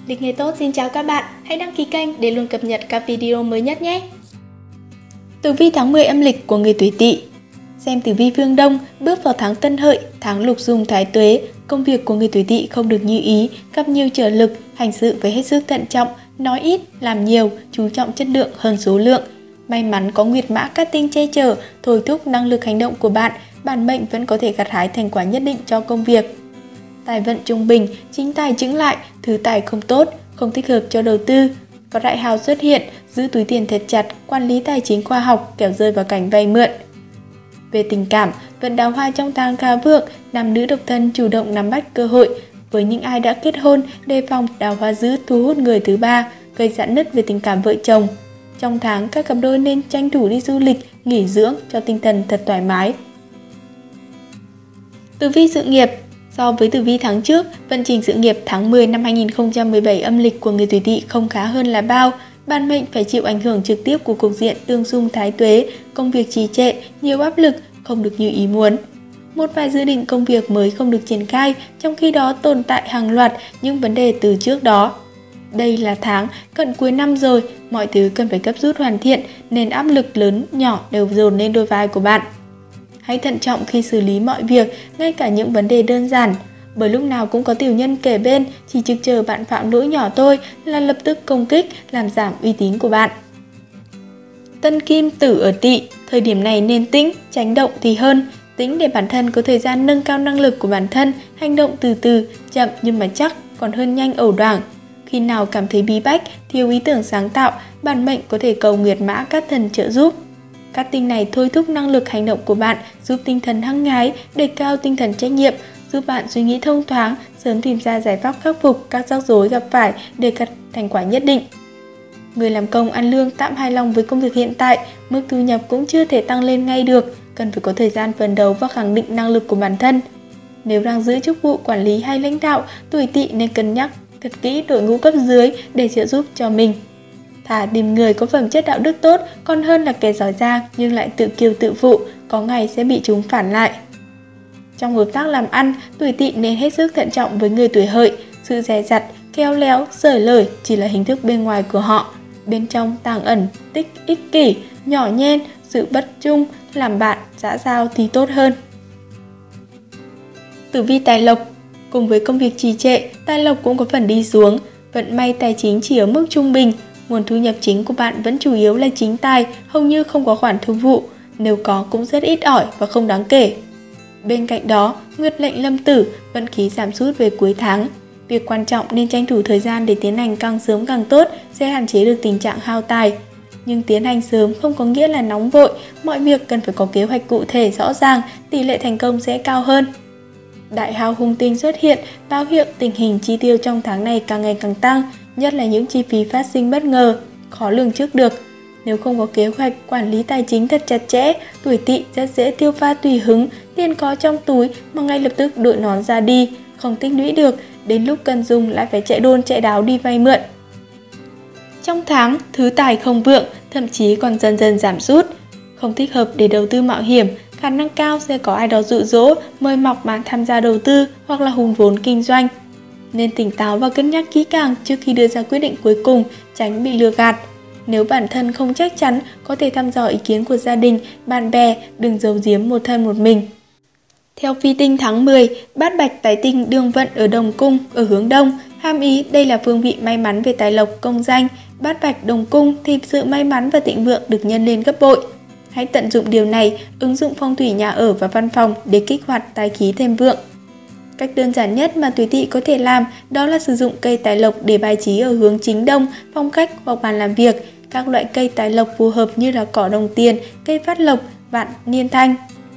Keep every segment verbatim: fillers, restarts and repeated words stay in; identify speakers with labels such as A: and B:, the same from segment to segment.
A: Lịch nghề tốt xin chào các bạn, hãy đăng ký kênh để luôn cập nhật các video mới nhất nhé. Tử vi tháng mười âm lịch của người Tuổi Tỵ. Xem tử vi phương Đông, bước vào tháng Tân Hợi, tháng Lục Dung Thái Tuế, công việc của người Tuổi Tỵ không được như ý, gặp nhiều trở lực, hành sự phải hết sức thận trọng, nói ít, làm nhiều, chú trọng chất lượng hơn số lượng. May mắn có Nguyệt Mã Cát Tinh che chở, thôi thúc năng lực hành động của bạn, bản mệnh vẫn có thể gặt hái thành quả nhất định cho công việc. Tài vận trung bình, chính tài chững lại, thứ tài không tốt, không thích hợp cho đầu tư. Có đại hào xuất hiện, giữ túi tiền thật chặt, quản lý tài chính khoa học, kẻo rơi vào cảnh vay mượn. Về tình cảm, vận đào hoa trong tháng khá vượng, nam nữ độc thân chủ động nắm bắt cơ hội. Với những ai đã kết hôn, đề phòng đào hoa dữ thu hút người thứ ba, gây rạn nứt về tình cảm vợ chồng. Trong tháng, các cặp đôi nên tranh thủ đi du lịch, nghỉ dưỡng cho tinh thần thật thoải mái. Tử vi sự nghiệp. So với tử vi tháng trước, vận trình sự nghiệp tháng mười năm hai nghìn không trăm mười bảy âm lịch của người Tuổi Tỵ không khá hơn là bao. Bản mệnh phải chịu ảnh hưởng trực tiếp của cục diện tương xung thái tuế, công việc trì trệ, nhiều áp lực, không được như ý muốn. Một vài dự định công việc mới không được triển khai, trong khi đó tồn tại hàng loạt những vấn đề từ trước đó. Đây là tháng cận cuối năm rồi, mọi thứ cần phải gấp rút hoàn thiện nên áp lực lớn nhỏ đều dồn lên đôi vai của bạn. Hãy thận trọng khi xử lý mọi việc, ngay cả những vấn đề đơn giản. Bởi lúc nào cũng có tiểu nhân kề bên, chỉ trực chờ bạn phạm lỗi nhỏ thôi là lập tức công kích, làm giảm uy tín của bạn. Tân Kim Tử ở Tỵ, thời điểm này nên tĩnh, tránh động thì hơn. Tĩnh để bản thân có thời gian nâng cao năng lực của bản thân, hành động từ từ, chậm nhưng mà chắc, còn hơn nhanh ẩu đoảng. Khi nào cảm thấy bí bách, thiếu ý tưởng sáng tạo, bản mệnh có thể cầu Nguyệt Mã Cát Thần trợ giúp. Cát tinh này thôi thúc năng lực hành động của bạn, giúp tinh thần hăng hái, đề cao tinh thần trách nhiệm, giúp bạn suy nghĩ thông thoáng, sớm tìm ra giải pháp khắc phục các rắc rối gặp phải để đạt thành quả nhất định. Người làm công ăn lương tạm hài lòng với công việc hiện tại, mức thu nhập cũng chưa thể tăng lên ngay được, cần phải có thời gian phấn đấu và khẳng định năng lực của bản thân. Nếu đang giữ chức vụ quản lý hay lãnh đạo, Tuổi Tỵ nên cân nhắc thật kỹ đội ngũ cấp dưới để trợ giúp cho mình. Thà tìm người có phẩm chất đạo đức tốt còn hơn là kẻ giỏi giang nhưng lại tự kiêu tự phụ, có ngày sẽ bị chúng phản lại. Trong hợp tác làm ăn, Tuổi Tỵ nên hết sức thận trọng với người tuổi Hợi, sự dè dặt, khéo léo, xởi lởi chỉ là hình thức bên ngoài của họ. Bên trong tàng ẩn, tích ích kỷ, nhỏ nhen, sự bất trung, làm bạn, xã giao thì tốt hơn. Tử vi tài lộc. Cùng với công việc trì trệ, tài lộc cũng có phần đi xuống. Vận may tài chính chỉ ở mức trung bình. Nguồn thu nhập chính của bạn vẫn chủ yếu là chính tài, hầu như không có khoản thương vụ. Nếu có cũng rất ít ỏi và không đáng kể. Bên cạnh đó, Nguyệt lệnh lâm tử, vận khí giảm sút về cuối tháng. Việc quan trọng nên tranh thủ thời gian để tiến hành càng sớm càng tốt sẽ hạn chế được tình trạng hao tài. Nhưng tiến hành sớm không có nghĩa là nóng vội, mọi việc cần phải có kế hoạch cụ thể rõ ràng, tỷ lệ thành công sẽ cao hơn. Đại hao hung tinh xuất hiện, báo hiệu tình hình chi tiêu trong tháng này càng ngày càng tăng, nhất là những chi phí phát sinh bất ngờ, khó lường trước được. Nếu không có kế hoạch quản lý tài chính thật chặt chẽ, Tuổi Tỵ rất dễ tiêu pha tùy hứng, tiền có trong túi mà ngay lập tức đội nón ra đi, không tích lũy được, đến lúc cần dùng lại phải chạy đôn chạy đáo đi vay mượn. Trong tháng, thứ tài không vượng, thậm chí còn dần dần giảm sút, không thích hợp để đầu tư mạo hiểm, khả năng cao sẽ có ai đó dụ dỗ, mời mọc bạn tham gia đầu tư hoặc là hùn vốn kinh doanh. Nên tỉnh táo và cân nhắc kỹ càng trước khi đưa ra quyết định cuối cùng, tránh bị lừa gạt. Nếu bản thân không chắc chắn, có thể thăm dò ý kiến của gia đình, bạn bè, đừng giấu giếm một thân một mình. Theo phi tinh tháng mười, bát bạch tái tinh đương vận ở đồng cung ở hướng đông, hàm ý đây là phương vị may mắn về tài lộc công danh. Bát bạch đồng cung thì sự may mắn và thịnh vượng được nhân lên gấp bội. Hãy tận dụng điều này, ứng dụng phong thủy nhà ở và văn phòng để kích hoạt tài khí thêm vượng. Cách đơn giản nhất mà Tuổi Tỵ có thể làm đó là sử dụng cây tài lộc để bài trí ở hướng chính đông, phòng khách hoặc bàn làm việc. Các loại cây tài lộc phù hợp như là cỏ đồng tiền, cây phát lộc, vạn niên thanh.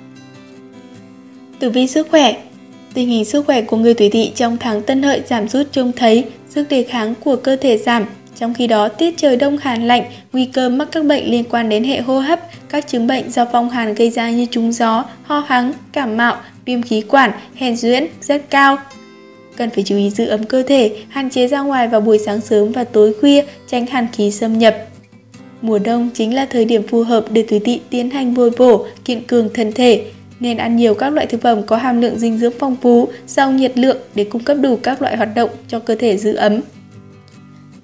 A: Tử vi sức khỏe. Tình hình sức khỏe của người Tuổi Tỵ trong tháng Tân Hợi giảm sút trông thấy, sức đề kháng của cơ thể giảm. Trong khi đó, tiết trời đông hàn lạnh, nguy cơ mắc các bệnh liên quan đến hệ hô hấp, các chứng bệnh do phong hàn gây ra như trúng gió, ho hắng, cảm mạo, viêm khí quản, hèn suyễn rất cao. Cần phải chú ý giữ ấm cơ thể, hạn chế ra ngoài vào buổi sáng sớm và tối khuya, tránh hàn khí xâm nhập. Mùa đông chính là thời điểm phù hợp để Tuổi Tỵ tiến hành bồi bổ, kiện cường thân thể. Nên ăn nhiều các loại thực phẩm có hàm lượng dinh dưỡng phong phú, giàu nhiệt lượng để cung cấp đủ các loại hoạt động cho cơ thể giữ ấm.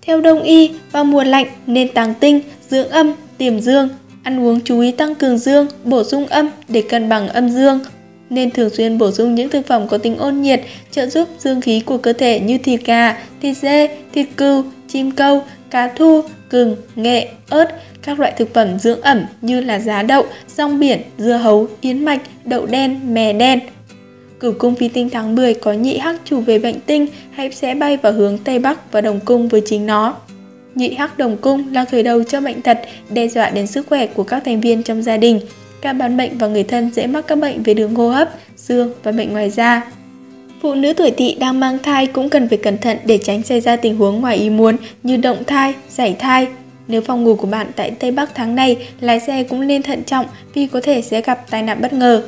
A: Theo Đông y, vào mùa lạnh nên tàng tinh, dưỡng âm, tiềm dương, ăn uống chú ý tăng cường dương, bổ sung âm để cân bằng âm dương. Nên thường xuyên bổ sung những thực phẩm có tính ôn nhiệt, trợ giúp dương khí của cơ thể như thịt gà, thịt dê, thịt cừu, chim câu, cá thu, gừng, nghệ, ớt, các loại thực phẩm dưỡng ẩm như là giá đậu, rong biển, dưa hấu, yến mạch, đậu đen, mè đen. Cửu cung phi tinh tháng mười có nhị hắc chủ về bệnh tinh hay sẽ bay vào hướng Tây Bắc và đồng cung với chính nó. Nhị hắc đồng cung là khởi đầu cho bệnh tật, đe dọa đến sức khỏe của các thành viên trong gia đình. Các bán bệnh và người thân dễ mắc các bệnh về đường hô hấp, xương và bệnh ngoài da. Phụ nữ tuổi Tỵ đang mang thai cũng cần phải cẩn thận để tránh xảy ra tình huống ngoài ý muốn như động thai, sảy thai. Nếu phòng ngủ của bạn tại Tây Bắc tháng này, lái xe cũng nên thận trọng vì có thể sẽ gặp tai nạn bất ngờ.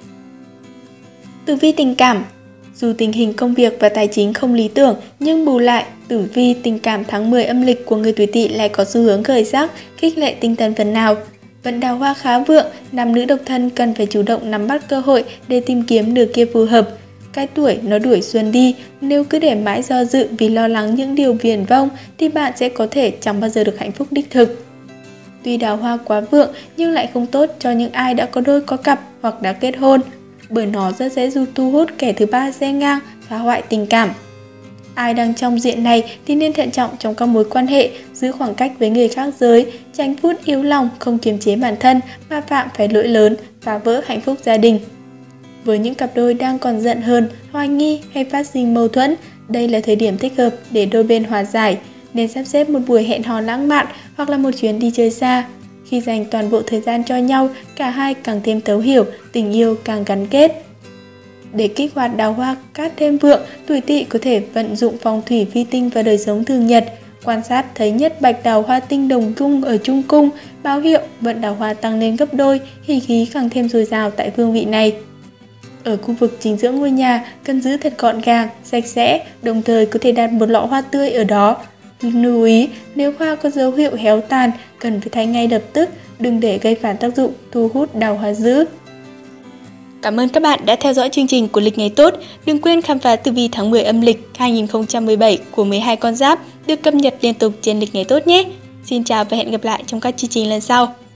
A: Tử vi tình cảm. Dù tình hình công việc và tài chính không lý tưởng, nhưng bù lại, tử vi tình cảm tháng mười âm lịch của người tuổi Tỵ lại có xu hướng khởi sắc, khích lệ tinh thần phần nào. Vận đào hoa khá vượng, nam nữ độc thân cần phải chủ động nắm bắt cơ hội để tìm kiếm nửa kia phù hợp. Cái tuổi nó đuổi xuân đi, nếu cứ để mãi do dự vì lo lắng những điều viển vông thì bạn sẽ có thể chẳng bao giờ được hạnh phúc đích thực. Tuy đào hoa quá vượng nhưng lại không tốt cho những ai đã có đôi có cặp hoặc đã kết hôn, bởi nó rất dễ giúp thu hút kẻ thứ ba xen ngang, phá hoại tình cảm. Ai đang trong diện này thì nên thận trọng trong các mối quan hệ, giữ khoảng cách với người khác giới, tránh phút yếu lòng, không kiềm chế bản thân mà phạm phải lỗi lớn, phá vỡ hạnh phúc gia đình. Với những cặp đôi đang còn giận hờn, hoài nghi hay phát sinh mâu thuẫn, đây là thời điểm thích hợp để đôi bên hòa giải, nên sắp xếp một buổi hẹn hò lãng mạn hoặc là một chuyến đi chơi xa. Khi dành toàn bộ thời gian cho nhau, cả hai càng thêm thấu hiểu, tình yêu càng gắn kết. Để kích hoạt đào hoa cát thêm vượng, tuổi Tỵ có thể vận dụng phong thủy vi tinh vào đời sống thường nhật. Quan sát thấy nhất bạch đào hoa tinh đồng cung ở trung cung, báo hiệu vận đào hoa tăng lên gấp đôi, hỉ khí càng thêm dồi dào tại phương vị này. Ở khu vực chính giữa ngôi nhà, cần giữ thật gọn gàng, sạch sẽ, đồng thời có thể đặt một lọ hoa tươi ở đó. Lưu ý, nếu hoa có dấu hiệu héo tàn, cần phải thay ngay lập tức, đừng để gây phản tác dụng, thu hút đào hoa dữ. Cảm ơn các bạn đã theo dõi chương trình của Lịch Ngày Tốt. Đừng quên khám phá tử vi tháng mười âm lịch hai nghìn không trăm mười bảy của mười hai con giáp được cập nhật liên tục trên Lịch Ngày Tốt nhé. Xin chào và hẹn gặp lại trong các chương trình lần sau.